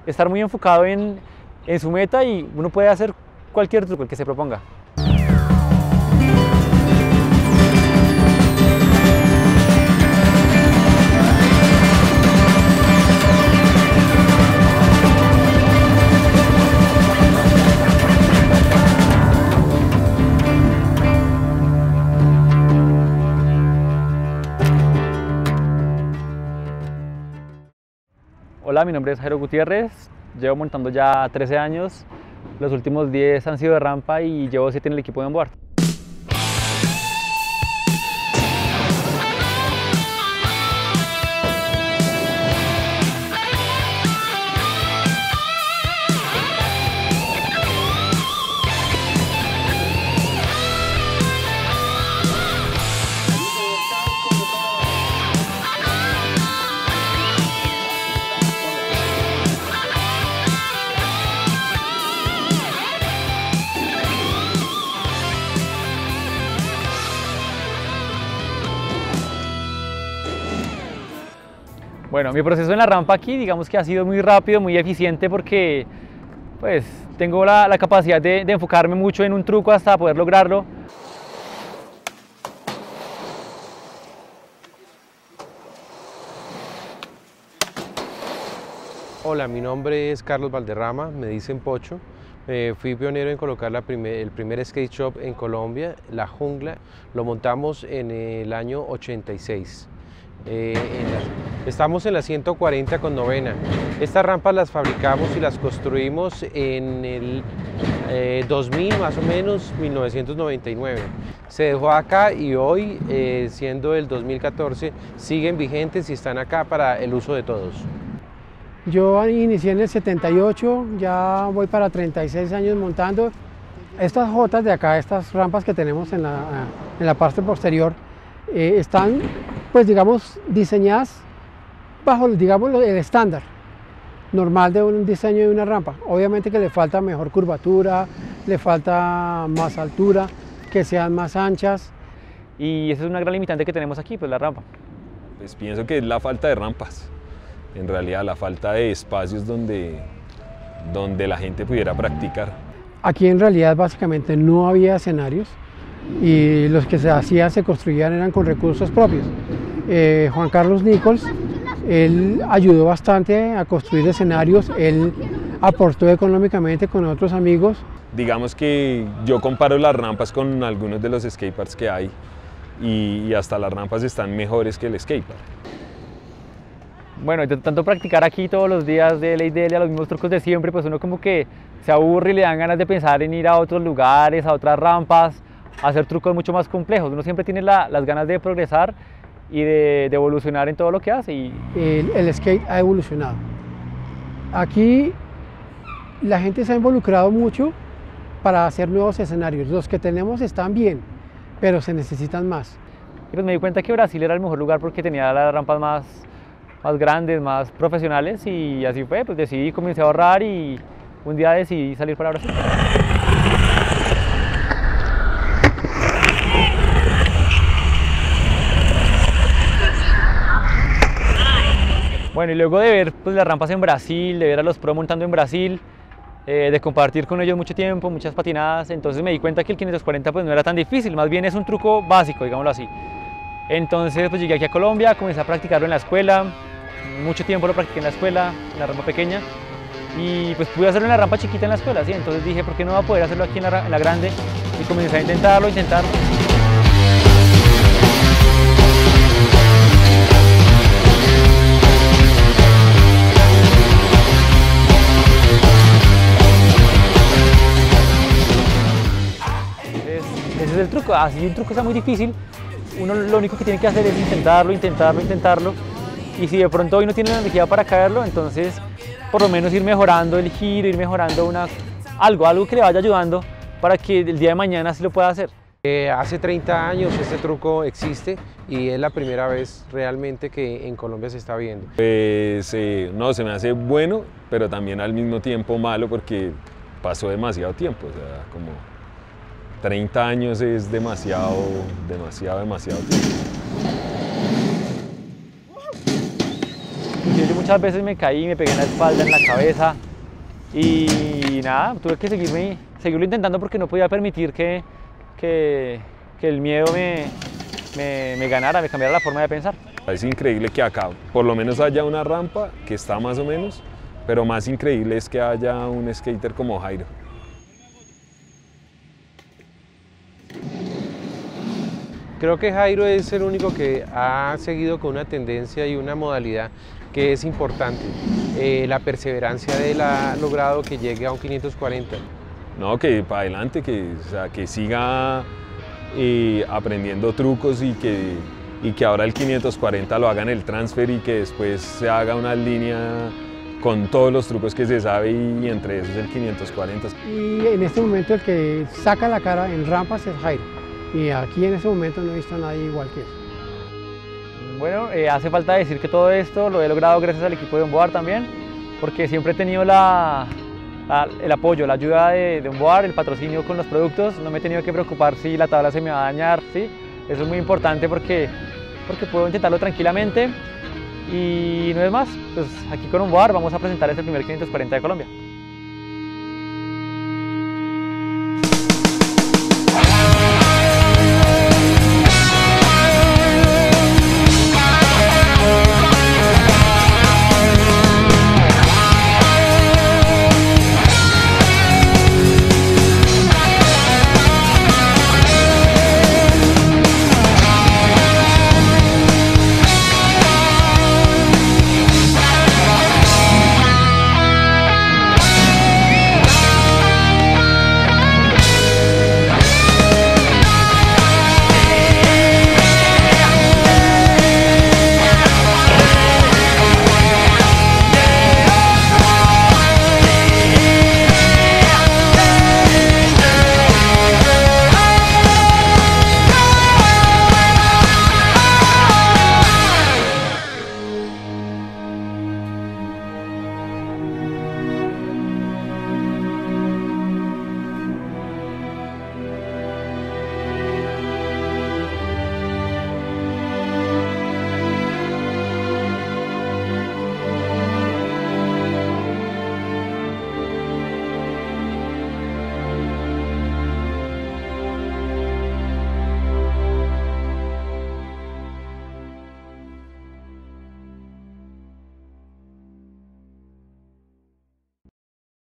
estar muy enfocado en su meta y uno puede hacer cualquier truco, el que se proponga. Hola, mi nombre es Jairo Gutiérrez, llevo montando ya 13 años, los últimos 10 han sido de rampa y llevo 7 en el equipo de onboard. Bueno, mi proceso en la rampa aquí, digamos que ha sido muy rápido, muy eficiente porque pues tengo la capacidad de enfocarme mucho en un truco hasta poder lograrlo. Hola, mi nombre es Carlos Valderrama, me dicen Pocho. Fui pionero en colocar el primer skate shop en Colombia, La Jungla. Lo montamos en el año 86. Estamos en la 140 con novena. Estas rampas las fabricamos y las construimos en el 2000, más o menos, 1999. Se dejó acá y hoy, siendo el 2014, siguen vigentes y están acá para el uso de todos. Yo inicié en el 78, ya voy para 36 años montando. Estas jotas de acá, estas rampas que tenemos en la parte posterior, están, pues digamos, diseñadas bajo, digamos, el estándar normal de un diseño de una rampa. Obviamente que le falta mejor curvatura, le falta más altura, que sean más anchas. Y esa es una gran limitante que tenemos aquí, pues la rampa. Pues pienso que es la falta de rampas. En realidad, la falta de espacios donde la gente pudiera practicar. Aquí en realidad básicamente no había escenarios y los que se hacían, se construían eran con recursos propios. Juan Carlos Nichols, él ayudó bastante a construir escenarios, él aportó económicamente con otros amigos. Digamos que yo comparo las rampas con algunos de los skateparks que hay y hasta las rampas están mejores que el skatepark. Bueno, de tanto practicar aquí todos los días de ley a los mismos trucos de siempre, pues uno como que se aburre y le dan ganas de pensar en ir a otros lugares, a otras rampas, a hacer trucos mucho más complejos. Uno siempre tiene las ganas de progresar y de evolucionar en todo lo que hace. El skate ha evolucionado. Aquí la gente se ha involucrado mucho para hacer nuevos escenarios. Los que tenemos están bien, pero se necesitan más. Y pues me di cuenta que Brasil era el mejor lugar porque tenía las rampas más grandes, más profesionales, y así fue, pues decidí, comencé a ahorrar y un día decidí salir para Brasil. Bueno, y luego de ver pues, las rampas en Brasil, de ver a los pro montando en Brasil, de compartir con ellos mucho tiempo, muchas patinadas, entonces me di cuenta que el 540 pues no era tan difícil, más bien es un truco básico, digámoslo así. Entonces pues llegué aquí a Colombia, comencé a practicarlo en la escuela, mucho tiempo lo practiqué en la escuela, en la rampa pequeña, y pues pude hacerlo en la rampa chiquita en la escuela, ¿sí? Entonces dije, ¿por qué no va a poder hacerlo aquí en la grande? Y comencé a intentarlo. Ese es el truco, así un truco está muy difícil, uno lo único que tiene que hacer es intentarlo, y si de pronto hoy no tiene la energía para caerlo, entonces por lo menos ir mejorando el giro, ir mejorando algo que le vaya ayudando para que el día de mañana sí lo pueda hacer. Hace 30 años este truco existe y es la primera vez realmente que en Colombia se está viendo. Pues no, se me hace bueno, pero también al mismo tiempo malo porque pasó demasiado tiempo, o sea, como 30 años es demasiado tiempo. muchas veces me caí, me pegué en la espalda, en la cabeza y nada, tuve que seguirlo intentando porque no podía permitir que el miedo me ganara, me cambiara la forma de pensar. Es increíble que acá por lo menos haya una rampa que está más o menos, pero más increíble es que haya un skater como Jairo. Creo que Jairo es el único que ha seguido con una tendencia y una modalidad que es importante. La perseverancia de él ha logrado que llegue a un 540. No, que para adelante, o sea, que siga aprendiendo trucos y que ahora el 540 lo haga en el transfer y que después se haga una línea con todos los trucos que se sabe y entre esos el 540. Y en este momento el que saca la cara en rampas es Jairo. Y aquí en este momento no he visto a nadie igual que él. Bueno, hace falta decir que todo esto lo he logrado gracias al equipo de onboard también, porque siempre he tenido el apoyo, la ayuda de onboard, el patrocinio con los productos. No me he tenido que preocupar si la tabla se me va a dañar, ¿sí? Eso es muy importante porque puedo intentarlo tranquilamente. Y no es más, pues aquí con onboard vamos a presentar este primer 540 de Colombia.